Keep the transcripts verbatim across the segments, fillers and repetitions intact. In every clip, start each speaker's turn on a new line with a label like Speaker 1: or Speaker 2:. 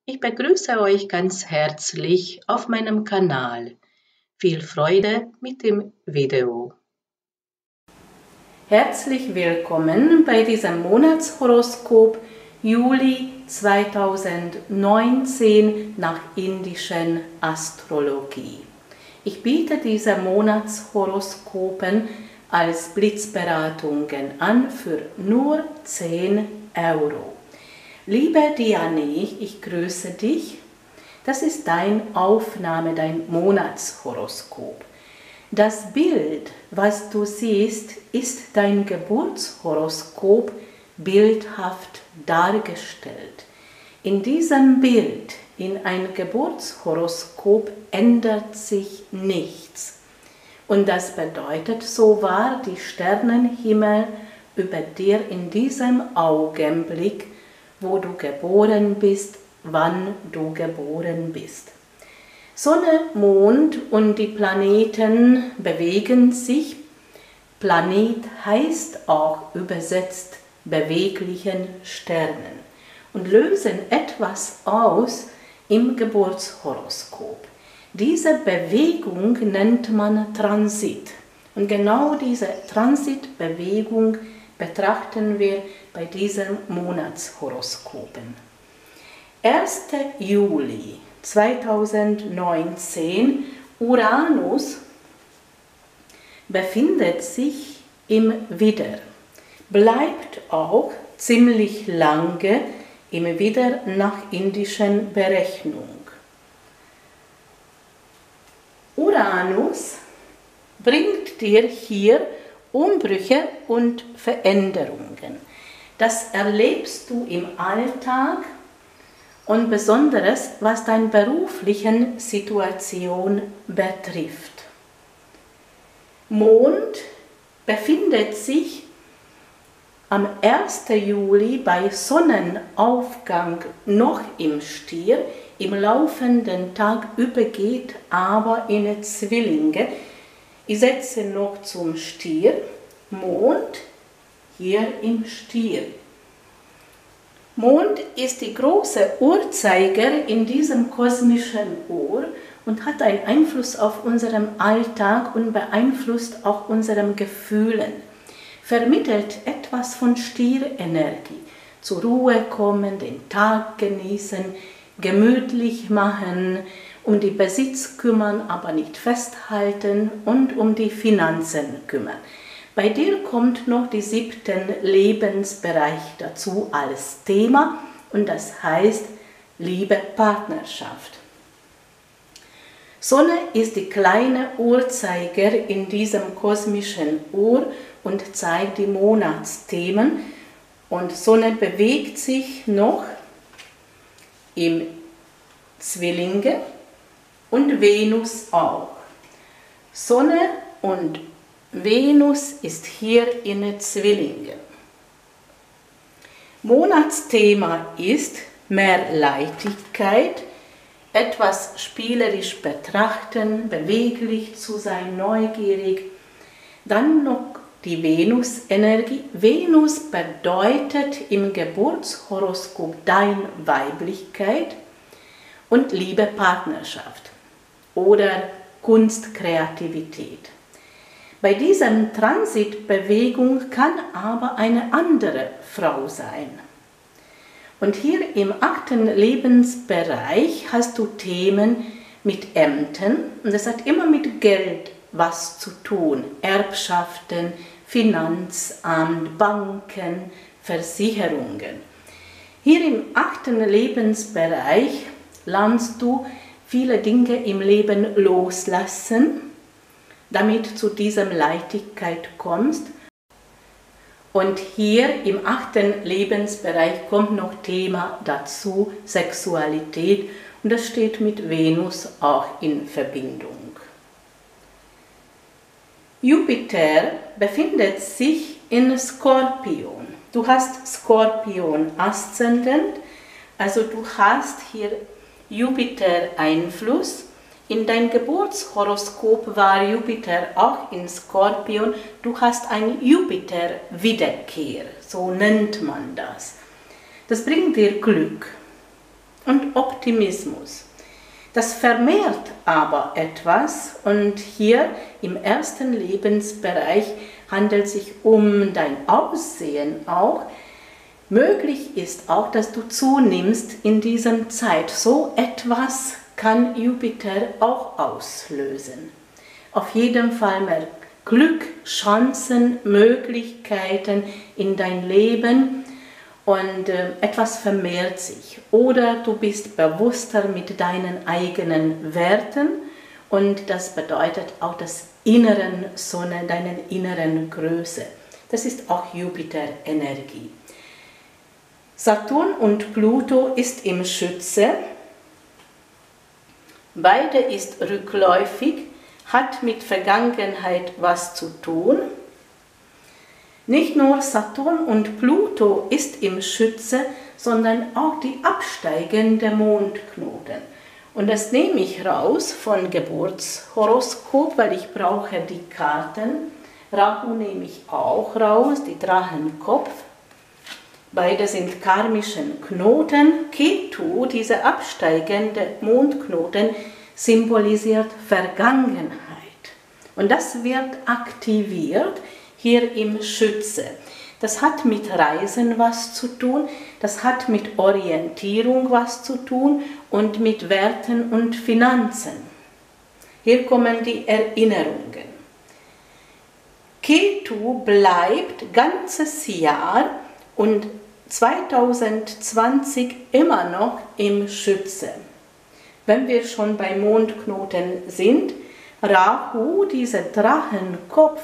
Speaker 1: Ich begrüße euch ganz herzlich auf meinem Kanal. Viel Freude mit dem Video. Herzlich willkommen bei diesem Monatshoroskop Juli zweitausendneunzehn nach indischen Astrologie. Ich biete diese Monatshoroskopen als Blitzberatungen an für nur zehn Euro. Liebe Diane, ich grüße dich. Das ist deine Aufnahme, dein Monatshoroskop. Das Bild, was du siehst, ist dein Geburtshoroskop bildhaft dargestellt. In diesem Bild, in ein Geburtshoroskop, ändert sich nichts. Und das bedeutet, so war die Sternenhimmel über dir in diesem Augenblick, wo du geboren bist, wann du geboren bist. Sonne, Mond und die Planeten bewegen sich. Planet heißt auch übersetzt beweglichen Sternen und lösen etwas aus im Geburtshoroskop. Diese Bewegung nennt man Transit. Und genau diese Transitbewegung betrachten wir bei diesen Monatshoroskopen. erster Juli zweitausendneunzehn, Uranus befindet sich im Widder, bleibt auch ziemlich lange im Widder nach indischen Berechnung. Uranus bringt dir hier Umbrüche und Veränderungen. Das erlebst du im Alltag und besonders was deine berufliche Situation betrifft. Mond befindet sich am ersten Juli bei Sonnenaufgang noch im Stier, im laufenden Tag übergeht aber in Zwillinge. Ich setze noch zum Stier, Mond hier im Stier. Mond ist die große Uhrzeiger in diesem kosmischen Uhr und hat einen Einfluss auf unseren Alltag und beeinflusst auch unsere Gefühle. Vermittelt etwas von Stierenergie. Zur Ruhe kommen, den Tag genießen, gemütlich machen, um die Besitz kümmern, aber nicht festhalten und um die Finanzen kümmern. Bei dir kommt noch der siebte Lebensbereich dazu als Thema und das heißt Liebe, Partnerschaft. Sonne ist die kleine Uhrzeiger in diesem kosmischen Uhr und zeigt die Monatsthemen und Sonne bewegt sich noch im Zwillinge und Venus auch. Sonne und Venus ist hier in Zwillinge. Monatsthema ist mehr Leichtigkeit, etwas spielerisch betrachten, beweglich zu sein, neugierig. Dann noch die Venus-Energie. Venus bedeutet im Geburtshoroskop deine Weiblichkeit und Liebe, Partnerschaft oder Kunst, Kreativität. Bei dieser Transitbewegung kann aber eine andere Frau sein. Und hier im achten Lebensbereich hast du Themen mit Ämtern und das hat immer mit Geld was zu tun. Erbschaften, Finanzamt, Banken, Versicherungen. Hier im achten Lebensbereich lernst du viele Dinge im Leben loslassen, damit zu dieser Leichtigkeit kommst. Und hier im achten Lebensbereich kommt noch Thema dazu, Sexualität, und das steht mit Venus auch in Verbindung. Jupiter befindet sich in Skorpion. Du hast Skorpion-Aszendent, also du hast hier Jupiter-Einfluss. In deinem Geburtshoroskop war Jupiter auch in Skorpion. Du hast eine Jupiter-Wiederkehr, so nennt man das. Das bringt dir Glück. und Optimismus. Das vermehrt aber etwas und hier im ersten Lebensbereich handelt es sich um dein Aussehen auch. Möglich ist auch, dass du zunimmst in dieser Zeit. So etwas kann Jupiter auch auslösen. Auf jeden Fall mehr Glück, Chancen, Möglichkeiten in dein Leben und äh, etwas vermehrt sich. Oder du bist bewusster mit deinen eigenen Werten und das bedeutet auch das inneren Sonne, deine inneren Größe. Das ist auch Jupiter-Energie. Saturn und Pluto ist im Schütze. Beide ist rückläufig, hat mit Vergangenheit was zu tun. Nicht nur Saturn und Pluto ist im Schütze, sondern auch die absteigende Mondknoten. Und das nehme ich raus von Geburtshoroskop, weil ich brauche die Karten. Rahu nehme ich auch raus, die Drachenkopf. Beide sind karmischen Knoten. Ketu, dieser absteigende Mondknoten, symbolisiert Vergangenheit. Und das wird aktiviert hier im Schütze. Das hat mit Reisen was zu tun, das hat mit Orientierung was zu tun und mit Werten und Finanzen. Hier kommen die Erinnerungen. Ketu bleibt ganzes Jahr und zweitausendzwanzig immer noch im Schütze. Wenn wir schon bei Mondknoten sind, Rahu, dieser Drachenkopf,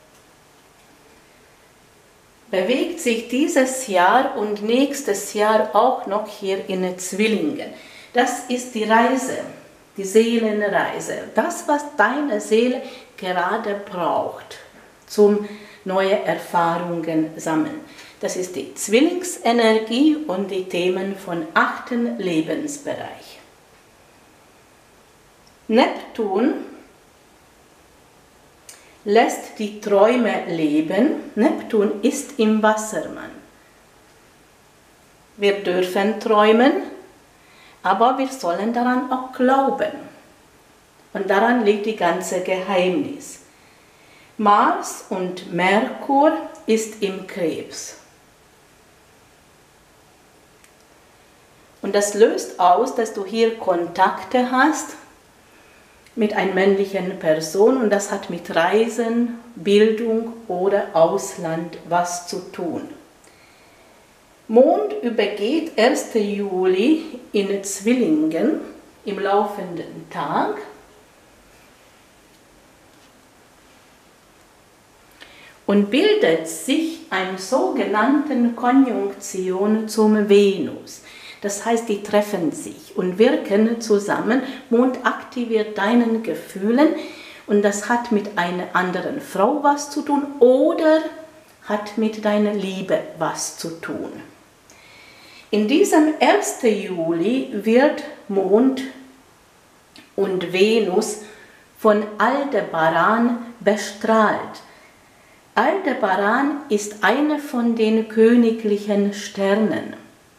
Speaker 1: bewegt sich dieses Jahr und nächstes Jahr auch noch hier in Zwillingen. Das ist die Reise, die Seelenreise, das, was deine Seele gerade braucht, zum neue Erfahrungen sammeln. Das ist die Zwillingsenergie und die Themen von achten Lebensbereich. Neptun lässt die Träume leben. Neptun ist im Wassermann. Wir dürfen träumen, aber wir sollen daran auch glauben. Und daran liegt die ganze Geheimnis. Mars und Merkur ist im Krebs. Und das löst aus, dass du hier Kontakte hast mit einer männlichen Person und das hat mit Reisen, Bildung oder Ausland was zu tun. Mond übergeht ersten Juli in Zwillingen im laufenden Tag. Und bildet sich eine sogenannte Konjunktion zum Venus. Das heißt, die treffen sich und wirken zusammen. Mond aktiviert deinen Gefühlen und das hat mit einer anderen Frau was zu tun oder hat mit deiner Liebe was zu tun. In diesem ersten Juli wird Mond und Venus von Aldebaran bestrahlt. Aldebaran ist eine von den königlichen Sternen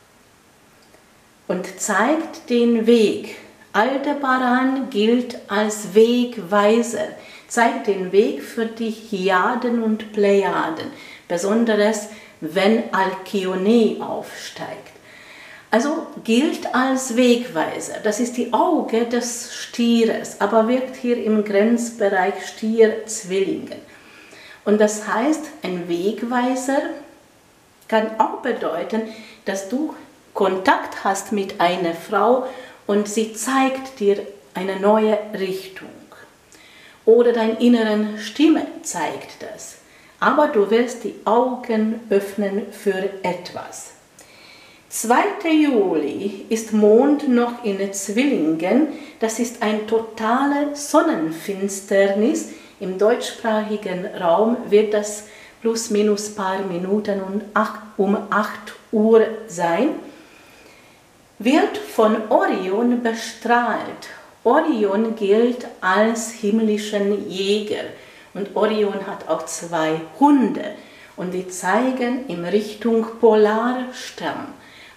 Speaker 1: und zeigt den Weg. Aldebaran gilt als Wegweiser, zeigt den Weg für die Hyaden und Plejaden, besonders wenn Alkyone aufsteigt. Also gilt als Wegweiser. Das ist die Auge des Stieres, aber wirkt hier im Grenzbereich Stier-Zwillingen. Und das heißt, ein Wegweiser kann auch bedeuten, dass du Kontakt hast mit einer Frau und sie zeigt dir eine neue Richtung. Oder deine innere Stimme zeigt das. Aber du wirst die Augen öffnen für etwas. zweiten Juli ist Mond noch in Zwillingen. Das ist eine totale Sonnenfinsternis. Im deutschsprachigen Raum wird das plus minus paar Minuten um acht Uhr sein. Wird von Orion bestrahlt. Orion gilt als himmlischen Jäger und Orion hat auch zwei Hunde und die zeigen in Richtung Polarstern.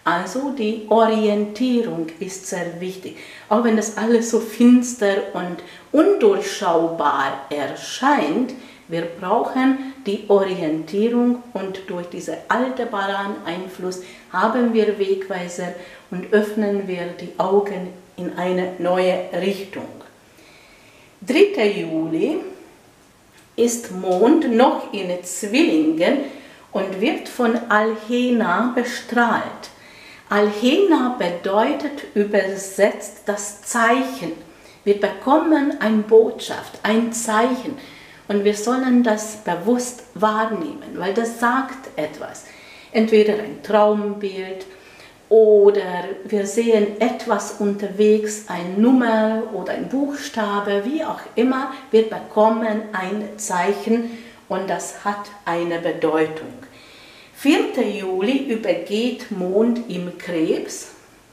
Speaker 1: Also die Orientierung ist sehr wichtig. Auch wenn das alles so finster und undurchschaubar erscheint, wir brauchen die Orientierung und durch diesen Aldebaran-Einfluss haben wir Wegweiser und öffnen wir die Augen in eine neue Richtung. dritter Juli ist Mond noch in Zwillingen und wird von Alhena bestrahlt. Alhena bedeutet übersetzt das Zeichen. Wir bekommen eine Botschaft, ein Zeichen und wir sollen das bewusst wahrnehmen, weil das sagt etwas. Entweder ein Traumbild oder wir sehen etwas unterwegs, eine Nummer oder ein Buchstabe, wie auch immer, wir bekommen ein Zeichen und das hat eine Bedeutung. vierter Juli übergeht Mond im Krebs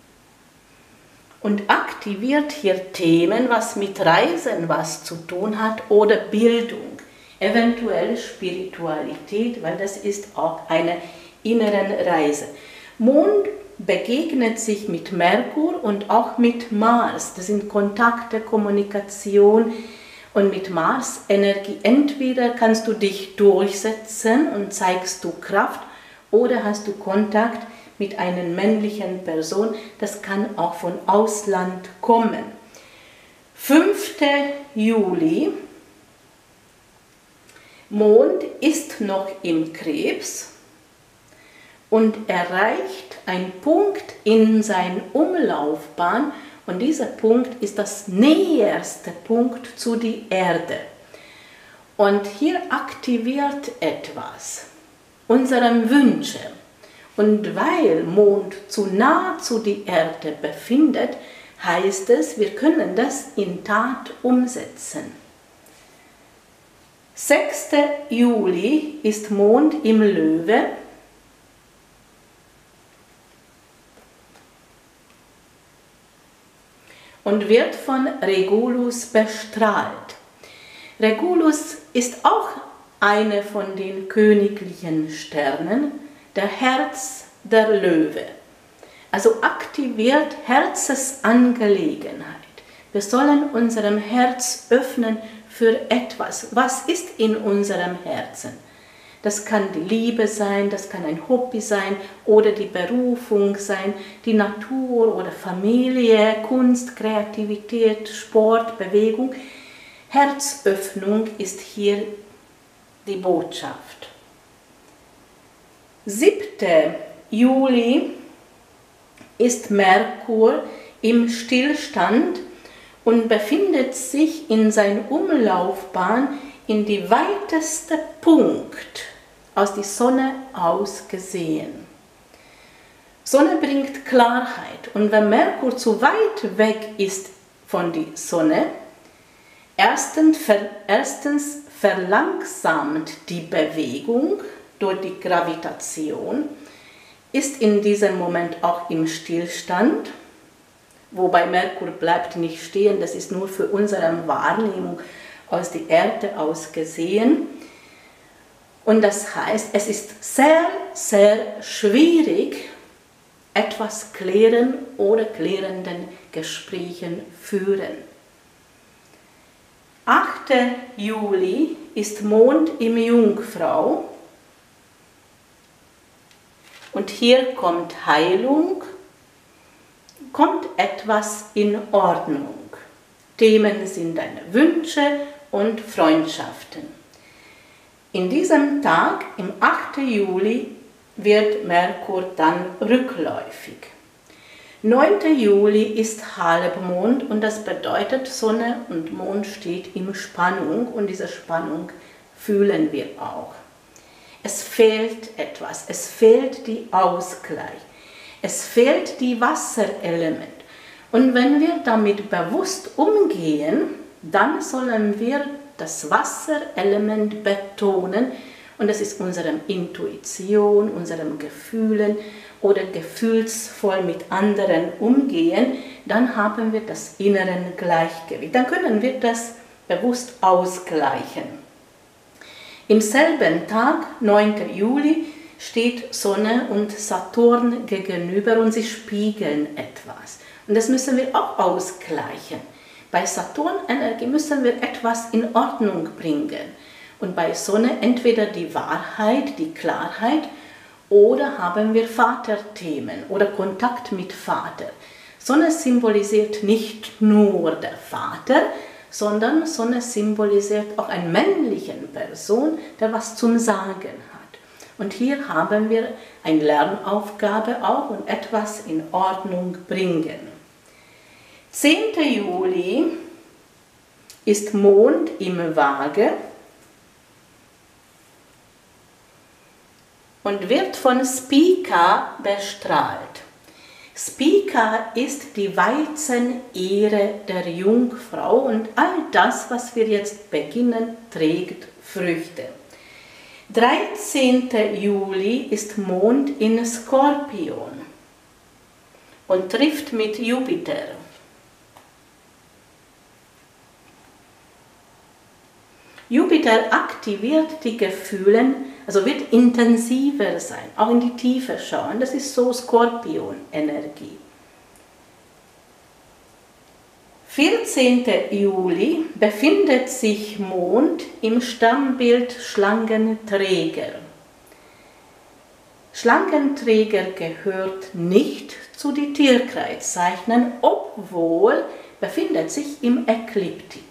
Speaker 1: und aktiviert hier Themen, was mit Reisen was zu tun hat oder Bildung, eventuell Spiritualität, weil das ist auch eine innere Reise. Mond begegnet sich mit Merkur und auch mit Mars. Das sind Kontakte, Kommunikation und mit Mars-Energie. Entweder kannst du dich durchsetzen und zeigst du Kraft oder hast du Kontakt mit einer männlichen Person. Das kann auch von Ausland kommen. fünfter Juli. Mond ist noch im Krebs und erreicht einen Punkt in seiner Umlaufbahn und dieser Punkt ist das näherste Punkt zu der Erde. Und hier aktiviert etwas, unsere Wünsche. Und weil Mond zu nah zu der Erde befindet, heißt es, wir können das in Tat umsetzen. sechster Juli ist Mond im Löwe. Und wird von Regulus bestrahlt. Regulus ist auch eine von den königlichen Sternen, der Herz der Löwe. Also aktiviert Herzensangelegenheit. Wir sollen unserem Herz öffnen für etwas. Was ist in unserem Herzen? Das kann die Liebe sein, das kann ein Hobby sein oder die Berufung sein, die Natur oder Familie, Kunst, Kreativität, Sport, Bewegung. Herzöffnung ist hier die Botschaft. siebter Juli ist Merkur im Stillstand und befindet sich in seiner Umlaufbahn in die weiteste Punkt aus der Sonne aus gesehen. Sonne bringt Klarheit und wenn Merkur zu weit weg ist von der Sonne, erstens, ver, erstens verlangsamt die Bewegung durch die Gravitation, ist in diesem Moment auch im Stillstand, wobei Merkur bleibt nicht stehen, das ist nur für unsere Wahrnehmung aus der Erde aus gesehen. Und das heißt, es ist sehr, sehr schwierig, etwas klären oder klärenden Gesprächen führen. achter Juli ist Mond im Jungfrau und hier kommt Heilung, kommt etwas in Ordnung. Themen sind deine Wünsche und Freundschaften. In diesem Tag, im achten Juli, wird Merkur dann rückläufig. neunter Juli ist Halbmond und das bedeutet, Sonne und Mond steht in Spannung und diese Spannung fühlen wir auch. Es fehlt etwas, es fehlt der Ausgleich, es fehlt die Wasserelement. Und wenn wir damit bewusst umgehen, dann sollen wir das Wasserelement betonen und das ist unsere Intuition, unseren Gefühlen oder gefühlsvoll mit anderen umgehen, dann haben wir das innere Gleichgewicht. Dann können wir das bewusst ausgleichen. Im selben Tag, neunter Juli, steht Sonne und Saturn gegenüber und sie spiegeln etwas. Und das müssen wir auch ausgleichen. Bei Saturnenergie müssen wir etwas in Ordnung bringen. Und bei Sonne entweder die Wahrheit, die Klarheit, oder haben wir Vaterthemen oder Kontakt mit Vater. Sonne symbolisiert nicht nur der Vater, sondern Sonne symbolisiert auch eine männliche Person, der was zum Sagen hat. Und hier haben wir eine Lernaufgabe auch und etwas in Ordnung bringen. zehnten Juli ist Mond im Waage und wird von Spica bestrahlt. Spica ist die Weizenehre der Jungfrau und all das, was wir jetzt beginnen, trägt Früchte. dreizehnten Juli ist Mond in Skorpion und trifft mit Jupiter. Jupiter aktiviert die Gefühle, also wird intensiver sein, auch in die Tiefe schauen. Das ist so Skorpion-Energie. vierzehnten Juli befindet sich Mond im Stammbild Schlangenträger. Schlangenträger gehört nicht zu den Tierkreiszeichen, obwohl befindet sich im Ekliptik.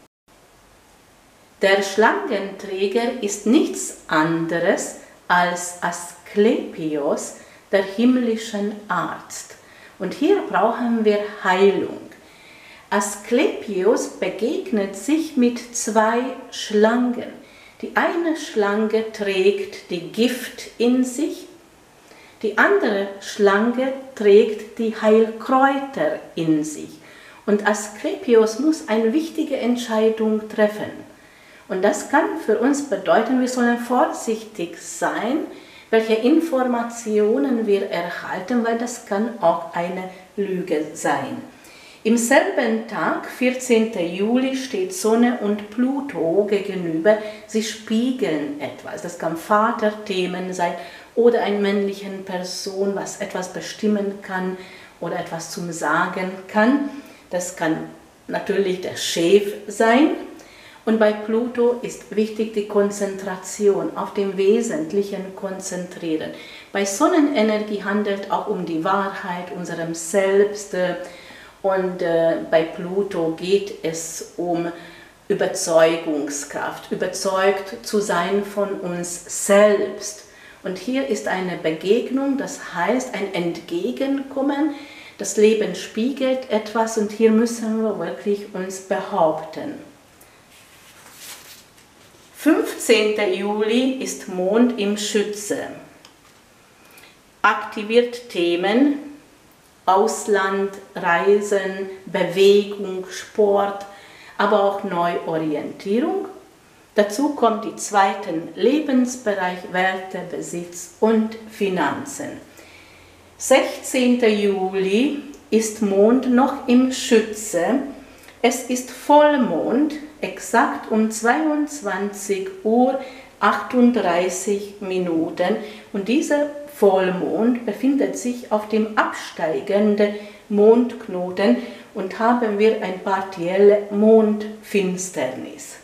Speaker 1: Der Schlangenträger ist nichts anderes als Asklepios, der himmlischen Arzt. Und hier brauchen wir Heilung. Asklepios begegnet sich mit zwei Schlangen. Die eine Schlange trägt die Gift in sich, die andere Schlange trägt die Heilkräuter in sich. Und Asklepios muss eine wichtige Entscheidung treffen. Und das kann für uns bedeuten, wir sollen vorsichtig sein, welche Informationen wir erhalten, weil das kann auch eine Lüge sein. Im selben Tag, vierzehnten Juli, steht Sonne und Pluto gegenüber. Sie spiegeln etwas. Das kann Vaterthemen sein oder eine männliche Person, was etwas bestimmen kann oder etwas zum Sagen kann. Das kann natürlich der Chef sein. Und bei Pluto ist wichtig die Konzentration, auf dem Wesentlichen konzentrieren. Bei Sonnenenergie handelt es auch um die Wahrheit, unserem Selbst. Und äh, bei Pluto geht es um Überzeugungskraft, überzeugt zu sein von uns selbst. Und hier ist eine Begegnung, das heißt ein Entgegenkommen. Das Leben spiegelt etwas und hier müssen wir wirklich uns behaupten. fünfzehnten Juli ist Mond im Schütze. Aktiviert Themen Ausland, Reisen, Bewegung, Sport, aber auch Neuorientierung. Dazu kommt die zweiten Lebensbereich Werte, Besitz und Finanzen. sechzehnten Juli ist Mond noch im Schütze. Es ist Vollmond, exakt um zweiundzwanzig Uhr achtunddreißig Minuten und dieser Vollmond befindet sich auf dem absteigenden Mondknoten und haben wir ein partielle Mondfinsternis.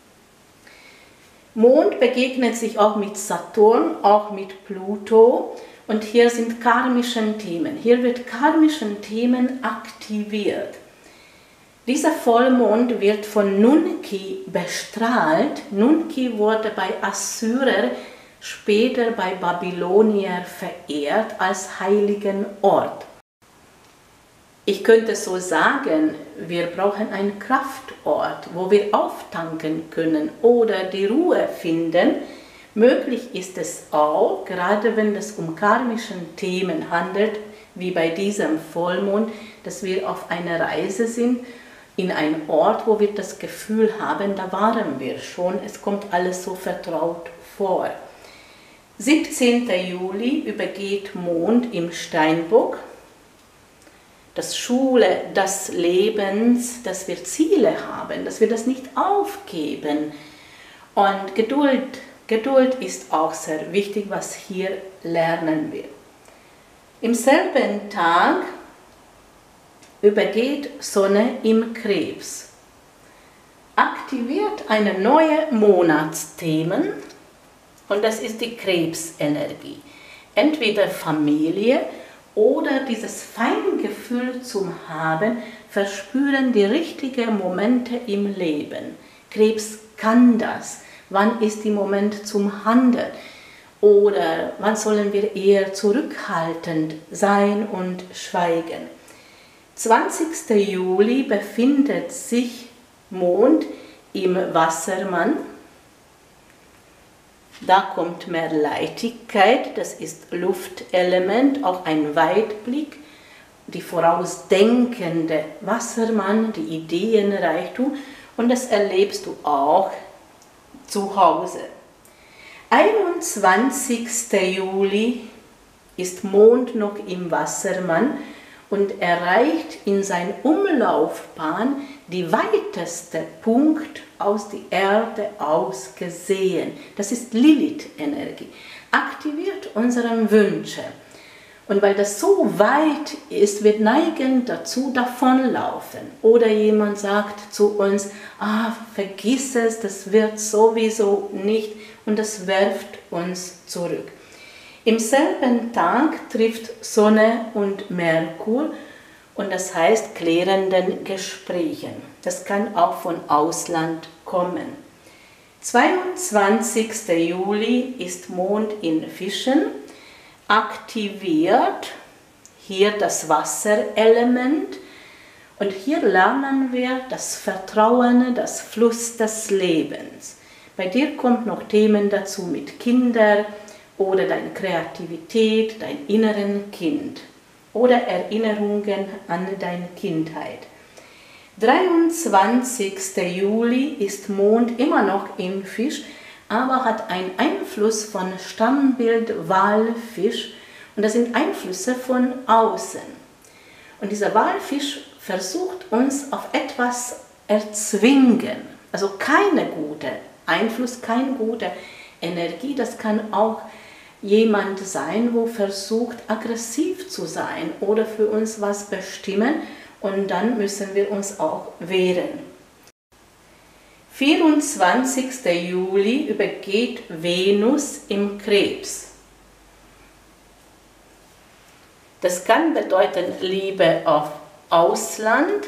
Speaker 1: Mond begegnet sich auch mit Saturn, auch mit Pluto und hier sind karmische Themen. Hier wird karmischen Themen aktiviert. Dieser Vollmond wird von Nunki bestrahlt. Nunki wurde bei Assyrer, später bei Babylonier verehrt als heiligen Ort. Ich könnte so sagen, wir brauchen einen Kraftort, wo wir auftanken können oder die Ruhe finden. Möglich ist es auch, gerade wenn es um karmische Themen handelt, wie bei diesem Vollmond, dass wir auf einer Reise sind, in einen Ort, wo wir das Gefühl haben, da waren wir schon, es kommt alles so vertraut vor. siebzehnten Juli übergeht Mond im Steinbock. Das Schule, das Lebens, dass wir Ziele haben, dass wir das nicht aufgeben und Geduld, Geduld ist auch sehr wichtig, was hier lernen wir. Im selben Tag übergeht Sonne im Krebs, aktiviert eine neue Monatsthemen und das ist die Krebsenergie. Entweder Familie oder dieses Feingefühl zum Haben, verspüren die richtigen Momente im Leben. Krebs kann das. Wann ist der Moment zum Handeln? Oder wann sollen wir eher zurückhaltend sein und schweigen? zwanzigster Juli befindet sich Mond im Wassermann. Da kommt mehr Leichtigkeit, das ist Luftelement, auch ein Weitblick, die vorausdenkende Wassermann, die Ideenreichtum und das erlebst du auch zu Hause. einundzwanzigster Juli ist Mond noch im Wassermann und erreicht in seiner Umlaufbahn die weiteste Punkt aus der Erde aus gesehen. Das ist Lilith-Energie. Aktiviert unsere Wünsche. Und weil das so weit ist, wir neigen dazu davonlaufen. Oder jemand sagt zu uns, ah, vergiss es, das wird sowieso nicht. Und das wirft uns zurück. Im selben Tag trifft Sonne und Merkur. Und das heißt klärenden Gesprächen. Das kann auch von Ausland kommen. zweiundzwanzigster Juli ist Mond in Fischen, aktiviert hier das Wasserelement und hier lernen wir das Vertrauen, das Fluss des Lebens. Bei dir kommt noch Themen dazu mit Kindern oder deine Kreativität, dein inneren Kind. Oder Erinnerungen an deine Kindheit. dreiundzwanzigster Juli ist Mond immer noch im Fisch, aber hat einen Einfluss von Stammbild Walfisch und das sind Einflüsse von außen. Und dieser Walfisch versucht uns auf etwas erzwingen, also keine gute Einfluss, keine gute Energie, das kann auch jemand sein, wo versucht, aggressiv zu sein oder für uns was bestimmen und dann müssen wir uns auch wehren. vierundzwanzigster Juli übergeht Venus im Krebs. Das kann bedeuten Liebe auf Ausland,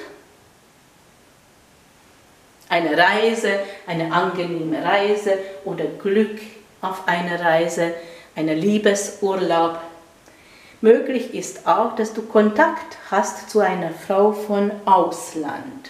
Speaker 1: eine Reise, eine angenehme Reise oder Glück auf einer Reise, einen Liebesurlaub. Möglich ist auch, dass du Kontakt hast zu einer Frau von Ausland.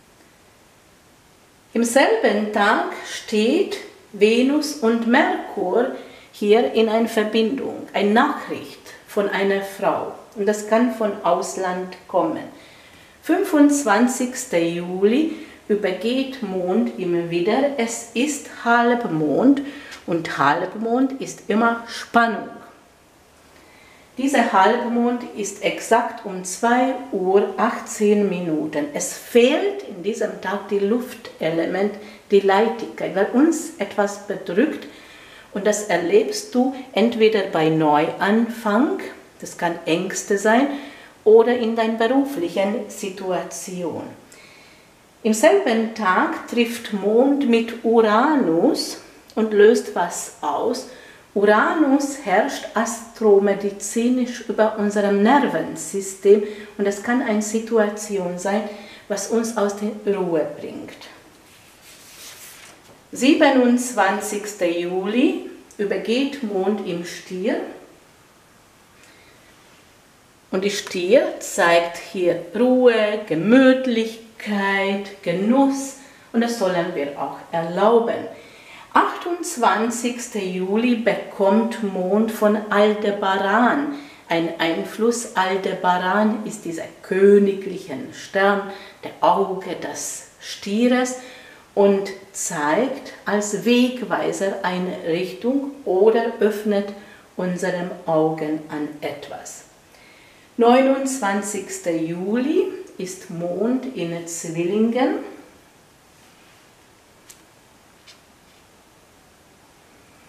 Speaker 1: Im selben Tag steht Venus und Merkur hier in einer Verbindung, eine Nachricht von einer Frau. Und das kann von Ausland kommen. fünfundzwanzigster Juli übergeht Mond im Widder. Es ist Halbmond. Und Halbmond ist immer Spannung. Dieser Halbmond ist exakt um zwei Uhr achtzehn Minuten. Es fehlt in diesem Tag die Luftelement, die Leichtigkeit, weil uns etwas bedrückt und das erlebst du entweder bei Neuanfang, das kann Ängste sein, oder in deiner beruflichen Situation. Im selben Tag trifft Mond mit Uranus und löst was aus. Uranus herrscht astromedizinisch über unserem Nervensystem und es kann eine Situation sein, was uns aus der Ruhe bringt. siebenundzwanzigster Juli übergeht Mond im Stier und die Stier zeigt hier Ruhe, Gemütlichkeit, Genuss und das sollen wir auch erlauben. achtundzwanzigster Juli bekommt Mond von Aldebaran einen Einfluss. Aldebaran ist dieser königliche Stern, der Auge des Stieres und zeigt als Wegweiser eine Richtung oder öffnet unsere Augen an etwas. neunundzwanzigster Juli ist Mond in Zwillingen.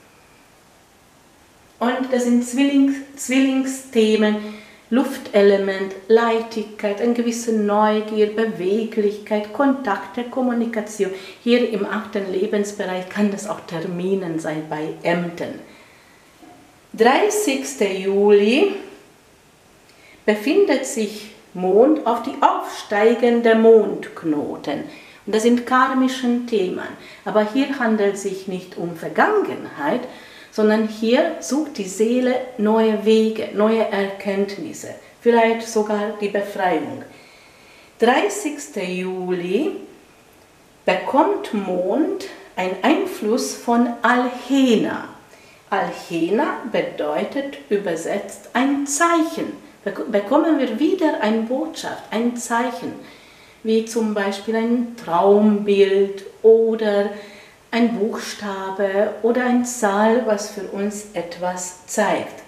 Speaker 1: das sind Zwillings, Zwillingsthemen, Luftelement, Leichtigkeit, eine gewisse Neugier, Beweglichkeit, Kontakte, Kommunikation. Hier im achten Lebensbereich kann das auch Terminen sein bei Ämtern. dreißigster Juli befindet sich Mond auf die aufsteigende Mondknoten. Und das sind karmischen Themen. Aber hier handelt es sich nicht um Vergangenheit, sondern hier sucht die Seele neue Wege, neue Erkenntnisse, vielleicht sogar die Befreiung. dreißigster Juli bekommt Mond einen Einfluss von Alhena. Alhena bedeutet übersetzt ein Zeichen. Bekommen wir wieder eine Botschaft, ein Zeichen, wie zum Beispiel ein Traumbild oder ein Buchstabe oder ein Zahl, was für uns etwas zeigt.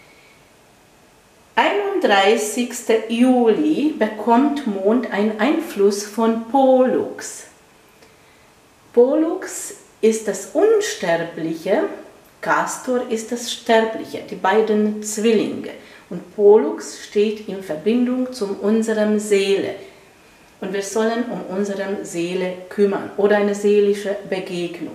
Speaker 1: einunddreißigster Juli bekommt Mond einen Einfluss von Pollux. Pollux ist das Unsterbliche, Castor ist das Sterbliche, die beiden Zwillinge. Und Pollux steht in Verbindung zu unserer Seele. Und wir sollen um unsere Seele kümmern oder eine seelische Begegnung.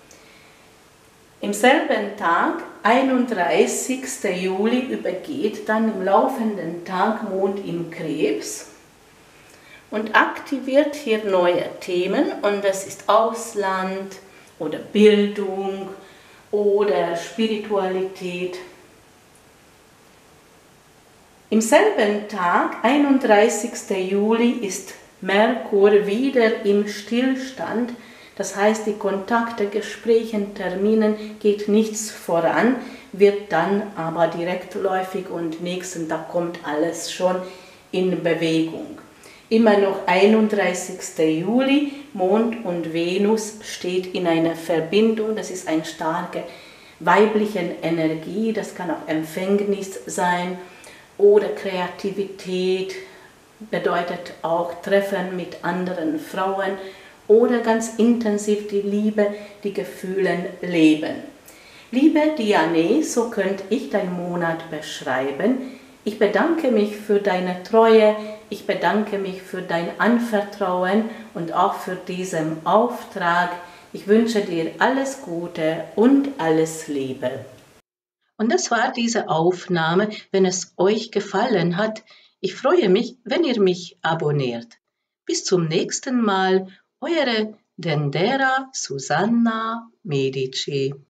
Speaker 1: Im selben Tag, einunddreißigster Juli, übergeht dann im laufenden Tag Mond im Krebs und aktiviert hier neue Themen. Und das ist Ausland oder Bildung oder Spiritualität. Im selben Tag, einunddreißigster Juli, ist Merkur wieder im Stillstand, das heißt, die Kontakte, Gespräche, Terminen geht nichts voran, wird dann aber direktläufig und nächsten Tag kommt alles schon in Bewegung. Immer noch einunddreißigster Juli, Mond und Venus steht in einer Verbindung, das ist eine starke weibliche Energie, das kann auch Empfängnis sein oder Kreativität, bedeutet auch Treffen mit anderen Frauen oder ganz intensiv die Liebe, die Gefühle leben. Liebe Diane, so könnte ich deinen Monat beschreiben. Ich bedanke mich für deine Treue, ich bedanke mich für dein Anvertrauen und auch für diesen Auftrag. Ich wünsche dir alles Gute und alles Liebe. Und das war diese Aufnahme. Wenn es euch gefallen hat, ich freue mich, wenn ihr mich abonniert. Bis zum nächsten Mal, eure Dendera Susanna Medici.